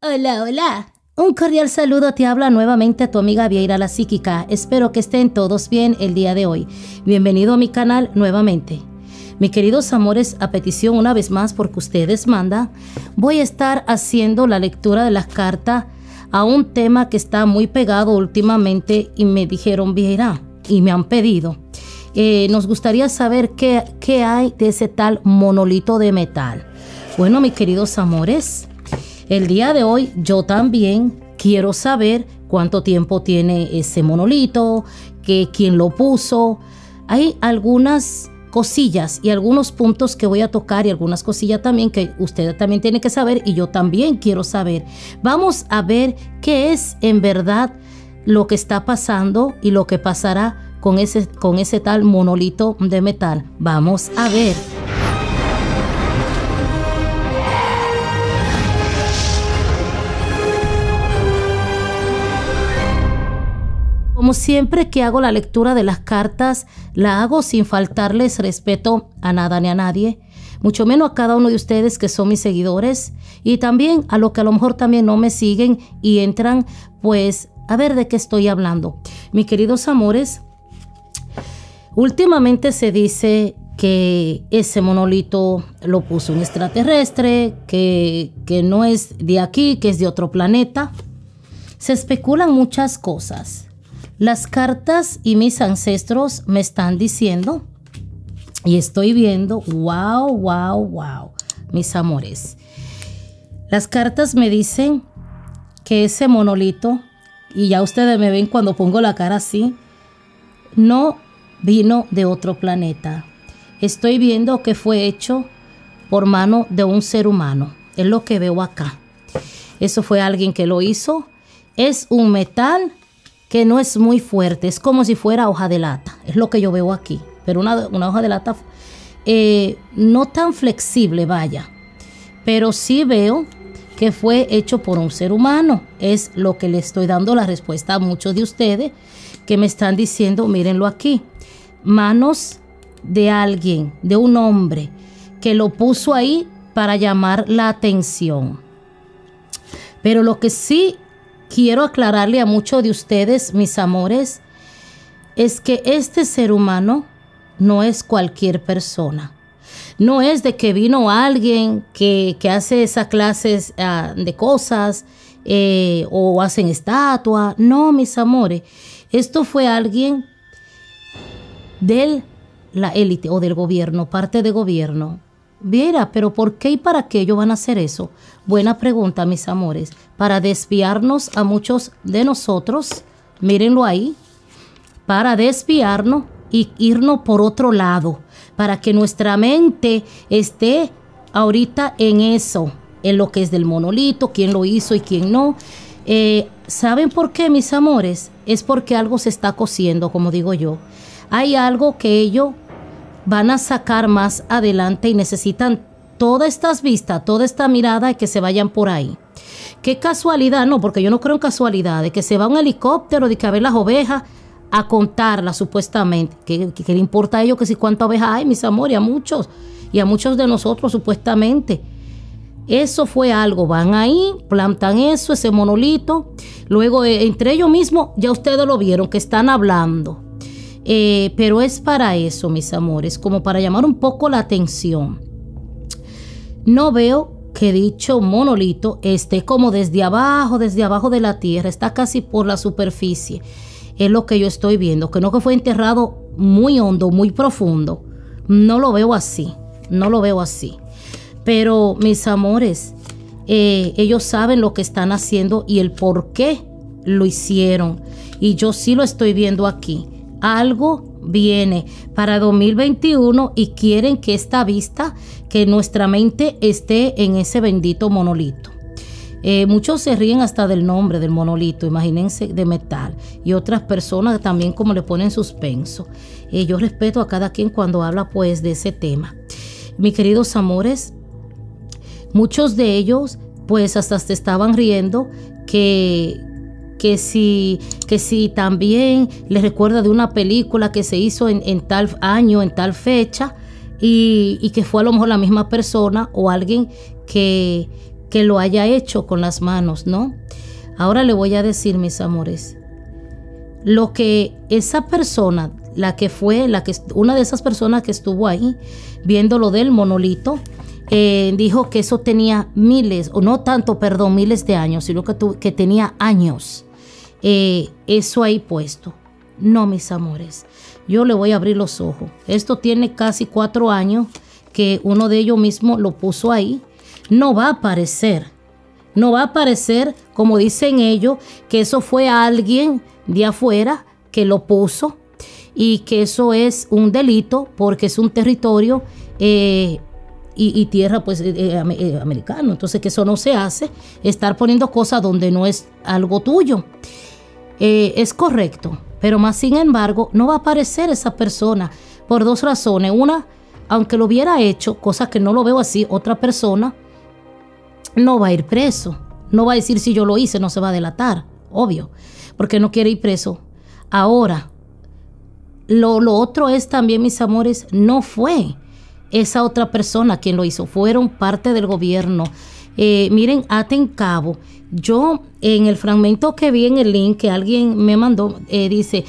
Hola, hola. Un cordial saludo, te habla nuevamente tu amiga Vieira la Psíquica. Espero que estén todos bien el día de hoy. Bienvenido a mi canal nuevamente. Mis queridos amores, a petición una vez más porque ustedes mandan, voy a estar haciendo la lectura de las cartas a un tema que está muy pegado últimamente y me dijeron, Vieira, y me han pedido. Nos gustaría saber qué hay de ese tal monolito de metal. Bueno, mis queridos amores, el día de hoy yo también quiero saber cuánto tiempo tiene ese monolito, quién lo puso. Hay algunas cosillas y algunos puntos que voy a tocar y algunas cosillas también que usted también tiene que saber y yo también quiero saber. Vamos a ver qué es en verdad lo que está pasando y lo que pasará con ese tal monolito de metal. Vamos a ver. Como siempre que hago la lectura de las cartas, la hago sin faltarles respeto a nada ni a nadie, mucho menos a cada uno de ustedes que son mis seguidores y también a los que a lo mejor también no me siguen y entran pues a ver de qué estoy hablando. Mis queridos amores, últimamente se dice que ese monolito lo puso un extraterrestre, que no es de aquí, que es de otro planeta. Se especulan muchas cosas. Las cartas y mis ancestros me están diciendo y estoy viendo, wow, mis amores. Las cartas me dicen que ese monolito, y ya ustedes me ven cuando pongo la cara así, no vino de otro planeta. Estoy viendo que fue hecho por mano de un ser humano. Es lo que veo acá. Eso fue alguien que lo hizo. Es un metal que no es muy fuerte, es como si fuera hoja de lata, es lo que yo veo aquí, pero una hoja de lata no tan flexible, vaya, pero sí veo que fue hecho por un ser humano. Es lo que le estoy dando la respuesta a muchos de ustedes que me están diciendo, mírenlo aquí, manos de alguien, de un hombre que lo puso ahí para llamar la atención. Pero lo que sí quiero aclararle a muchos de ustedes, mis amores, es que este ser humano no es cualquier persona. No es de que vino alguien que hace esas clases de cosas o hacen estatua. No, mis amores. Esto fue alguien de la élite o del gobierno, parte de gobierno. Viera, pero ¿por qué y para qué ellos van a hacer eso? Buena pregunta, mis amores. Para desviarnos a muchos de nosotros, mírenlo ahí, para desviarnos y irnos por otro lado, para que nuestra mente esté ahorita en eso, en lo que es del monolito, quién lo hizo y quién no. ¿Saben por qué, mis amores? Es porque algo se está cociendo, como digo yo. Hay algo que ellos van a sacar más adelante y necesitan todas estas vistas, toda esta mirada y que se vayan por ahí. Qué casualidad, no, porque yo no creo en casualidades, que se va un helicóptero de que a ver las ovejas a contarlas supuestamente. ¿Qué le importa a ellos que si cuántas ovejas hay, mis amores? Y a muchos de nosotros supuestamente. Eso fue algo, van ahí, plantan eso, ese monolito, luego entre ellos mismos ya ustedes lo vieron que están hablando. Pero es para eso, mis amores, como para llamar un poco la atención. No veo que dicho monolito esté como desde abajo de la tierra, está casi por la superficie. Es lo que yo estoy viendo, que no que fue enterrado muy hondo, muy profundo. No lo veo así, no lo veo así. Pero, mis amores, ellos saben lo que están haciendo y el por qué lo hicieron. Y yo sí lo estoy viendo aquí. Algo viene para 2021 y quieren que esta vista, que nuestra mente esté en ese bendito monolito. Muchos se ríen hasta del nombre del monolito, imagínense, de metal. Y otras personas también como le ponen suspenso. Yo respeto a cada quien cuando habla pues de ese tema. Mis queridos amores, muchos de ellos pues hasta se estaban riendo que si también les recuerda de una película que se hizo en tal año, en tal fecha, y que fue a lo mejor la misma persona o alguien que que lo haya hecho con las manos, ¿no? Ahora le voy a decir, mis amores, lo que esa persona, una de esas personas que estuvo ahí viendo lo del monolito, dijo que eso tenía miles de años, sino que tenía años eso ahí puesto. No, mis amores, yo le voy a abrir los ojos. Esto tiene casi 4 años que uno de ellos mismos lo puso ahí. No va a aparecer como dicen ellos, que eso fue alguien de afuera que lo puso y que eso es un delito porque es un territorio y tierra pues americano. Entonces que eso no se hace, estar poniendo cosas donde no es algo tuyo. Es correcto, pero más sin embargo no va a aparecer esa persona por 2 razones. Una, aunque lo hubiera hecho, cosa que no lo veo así, otra persona no va a ir preso. No va a decir si yo lo hice, no se va a delatar, obvio, porque no quiere ir preso. Ahora, lo otro es también, mis amores, no fue esa otra persona quien lo hizo, fueron parte del gobierno. Miren, aten cabo. Yo en el fragmento que vi en el link que alguien me mandó, dice,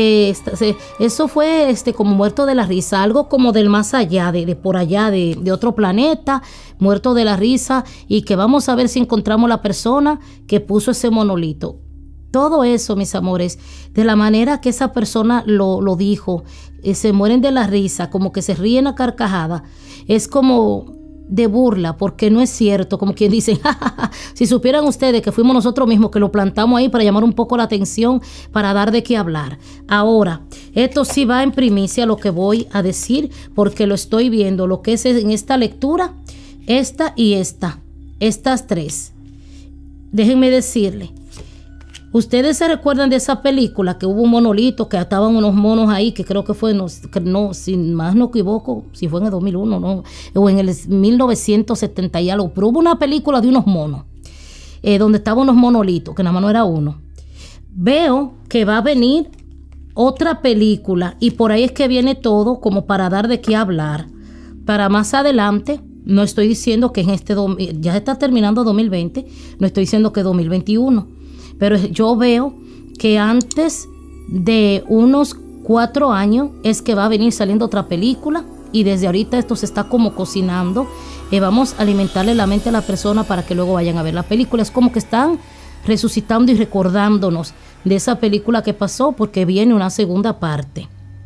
eso fue como muerto de la risa, algo como del más allá, de por allá, de otro planeta, muerto de la risa, y que vamos a ver si encontramos la persona que puso ese monolito. Todo eso, mis amores, de la manera que esa persona lo dijo, se mueren de la risa, como que se ríen a carcajada, es como de burla, porque no es cierto, como quien dice, si supieran ustedes que fuimos nosotros mismos que lo plantamos ahí para llamar un poco la atención, para dar de qué hablar. Ahora, esto sí va en primicia lo que voy a decir, porque lo estoy viendo, lo que es en esta lectura, esta y estas 3. Déjenme decirle, ¿ustedes se recuerdan de esa película que hubo un monolito, que estaban unos monos ahí, que creo que fue, no, sin más no equivoco, si fue en el 2001, no, o en el 1970 y algo, pero hubo una película de unos monos, donde estaban unos monolitos, que nada más no era uno. Veo que va a venir otra película y por ahí es que viene todo como para dar de qué hablar. Para más adelante, no estoy diciendo que ya está terminando 2020, no estoy diciendo que 2021. Pero yo veo que antes de unos 4 años es que va a venir saliendo otra película y desde ahorita esto se está como cocinando. Vamos a alimentarle la mente a la persona para que luego vayan a ver la película. Es como que están resucitando y recordándonos de esa película que pasó porque viene una segunda parte.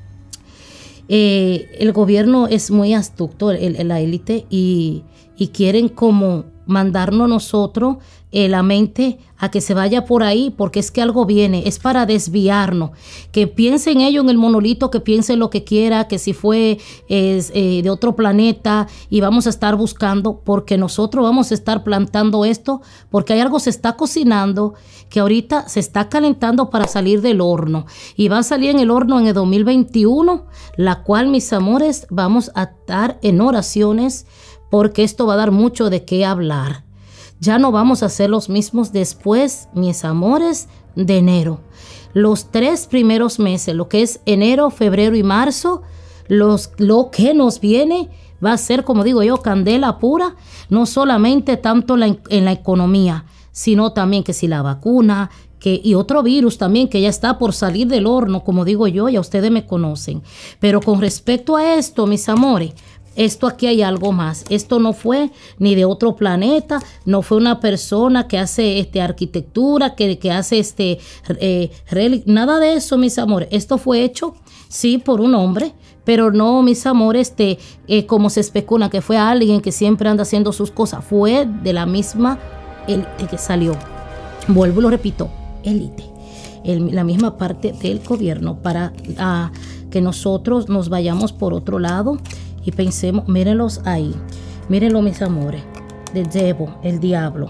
El gobierno es muy astuto, la élite, y quieren como mandarnos nosotros la mente a que se vaya por ahí, porque es que algo viene, es para desviarnos, que piensen ellos en el monolito, que piensen lo que quiera, que si fue de otro planeta, y vamos a estar buscando, porque nosotros vamos a estar plantando esto, porque hay algo se está cocinando, que ahorita se está calentando para salir del horno, y va a salir en el horno en el 2021, la cual, mis amores, vamos a estar en oraciones, porque esto va a dar mucho de qué hablar. Ya no vamos a ser los mismos después, mis amores, de enero. Los 3 primeros meses, lo que es enero, febrero y marzo, lo que nos viene va a ser, como digo yo, candela pura, no solamente tanto en la economía, sino también que si la vacuna, y otro virus también que ya está por salir del horno, como digo yo, ya ustedes me conocen. Pero con respecto a esto, mis amores, esto aquí hay algo más. Esto no fue ni de otro planeta, no fue una persona que hace arquitectura, que hace nada de eso, mis amores. Esto fue hecho, sí, por un hombre, pero no, mis amores, como se especula que fue alguien que siempre anda haciendo sus cosas. Fue de la misma élite que salió. Vuelvo y lo repito, élite. La misma parte del gobierno para que nosotros nos vayamos por otro lado. Y pensemos, mírenlos ahí, mírenlo, mis amores, the devil, el diablo,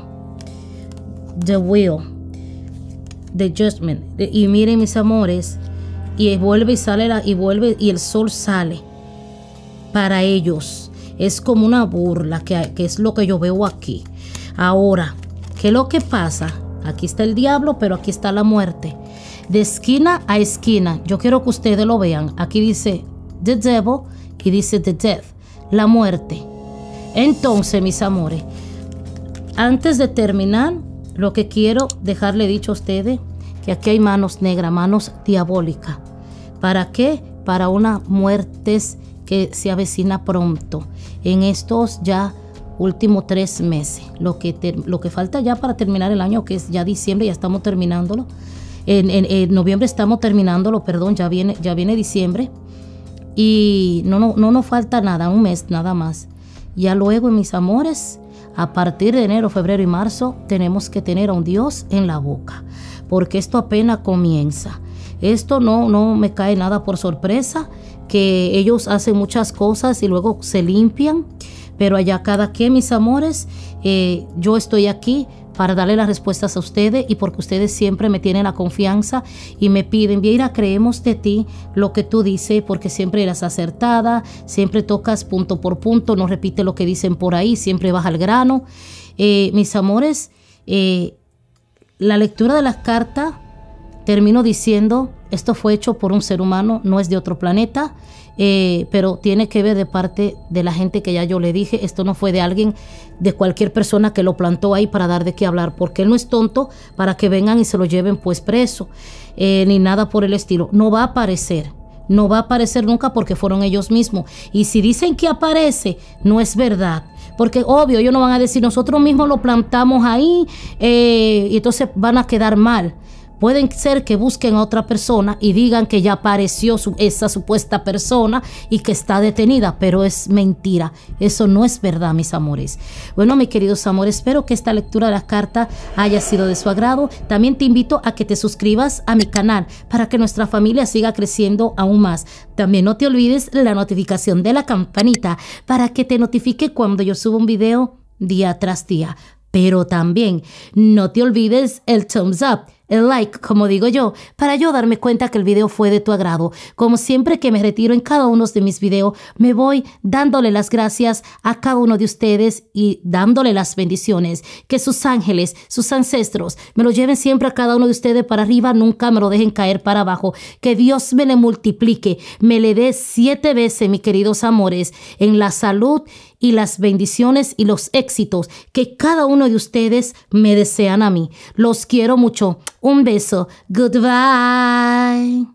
the will, the judgment, y miren, mis amores, y vuelve y sale, y el sol sale para ellos. Es como una burla, que es lo que yo veo aquí. Ahora, ¿qué es lo que pasa? Aquí está el diablo, pero aquí está la muerte. De esquina a esquina, yo quiero que ustedes lo vean. Aquí dice the devil, y dice the death, la muerte. Entonces, mis amores, Antes de terminar, lo que quiero dejarle dicho a ustedes, que aquí hay manos negras, manos diabólicas. ¿Para qué? Para una muerte que se avecina pronto, en estos ya últimos 3 meses. Lo que falta ya para terminar el año, que es ya diciembre, ya estamos terminándolo. En noviembre estamos terminándolo, perdón, ya viene diciembre. Y no nos falta nada, un mes nada más. Ya luego, mis amores, a partir de enero, febrero y marzo, tenemos que tener a un Dios en la boca, porque esto apenas comienza. Esto no me cae nada por sorpresa, que ellos hacen muchas cosas y luego se limpian, pero allá cada quien, mis amores, yo estoy aquí para darle las respuestas a ustedes y porque ustedes siempre me tienen la confianza y me piden, Vieira, creemos de ti lo que tú dices, porque siempre eres acertada, siempre tocas punto por punto, no repite lo que dicen por ahí, siempre vas al grano. Mis amores, la lectura de las cartas, termino diciendo, esto fue hecho por un ser humano, no es de otro planeta, pero tiene que ver de parte de la gente que ya yo le dije. Esto no fue de alguien, de cualquier persona que lo plantó ahí para dar de qué hablar, porque él no es tonto para que vengan y se lo lleven pues preso, ni nada por el estilo. No va a aparecer nunca, porque fueron ellos mismos, y si dicen que aparece, no es verdad. Porque obvio, ellos no van a decir, nosotros mismos lo plantamos ahí, y entonces van a quedar mal. Pueden ser que busquen a otra persona y digan que ya apareció esa supuesta persona y que está detenida, pero es mentira. Eso no es verdad, mis amores. Bueno, mis queridos amores, espero que esta lectura de la carta haya sido de su agrado. También te invito a que te suscribas a mi canal para que nuestra familia siga creciendo aún más. También no te olvides la notificación de la campanita para que te notifique cuando yo subo un video día tras día. Pero también no te olvides el thumbs up, el like, como digo yo, para yo darme cuenta que el video fue de tu agrado. Como siempre que me retiro en cada uno de mis videos, me voy dándole las gracias a cada uno de ustedes y dándole las bendiciones. Que sus ángeles, sus ancestros, me lo lleven siempre a cada uno de ustedes para arriba, nunca me lo dejen caer para abajo. Que Dios me le multiplique, me le dé 7 veces, mis queridos amores, en la salud y las bendiciones y los éxitos que cada uno de ustedes me desean a mí. Los quiero mucho. Un beso. Goodbye.